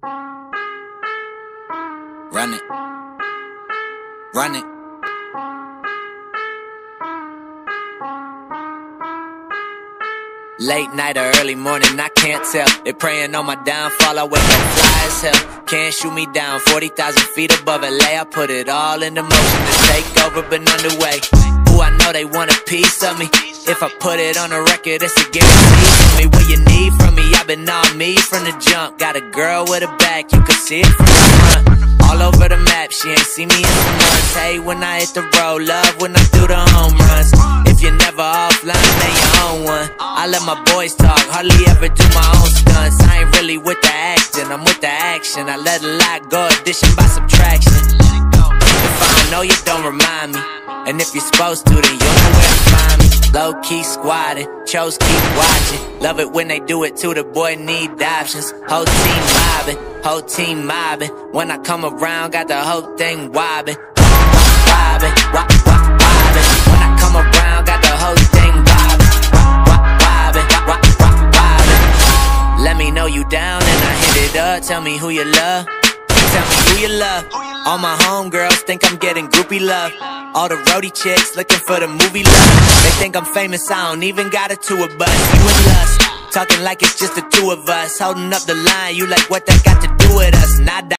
Run it. Run it. Late night or early morning, I can't tell. They praying on my downfall, I wake up fly as hell. Can't shoot me down, 40,000 feet above LA. I put it all into motion to take over, but underway. Ooh, I know they want a piece of me. If I put it on a record, it's a guarantee for me. What you need from me, I've been on me from the jump. Got a girl with a back, you can see it from the front. All over the map, she ain't see me in some months. Hey, when I hit the road, love when I do the home runs. If you're never offline, then you own one. I let my boys talk, hardly ever do my own stunts. I ain't really with the acting, I'm with the action. I let a lot go, addition by subtraction. If I don't know you, don't remind me. And if you're supposed to, then you'll know where to find me. Low-key squatting, chose keep watching. Love it when they do it too, the boy need options. Whole team mobbing, whole team mobbing. When I come around, got the whole thing wobbing. Wobbing, wobbing. When I come around, got the whole thing wobbing. Wobbing, wobbing. Let me know you down and I hit it up. Tell me who you love. Tell me who you love. All my homegirls think I'm getting groupie love. All the roadie chicks looking for the movie love. They think I'm famous, I don't even got a tour bus. You and us, talking like it's just the two of us. Holding up the line, you like what that got to do with us? Nada.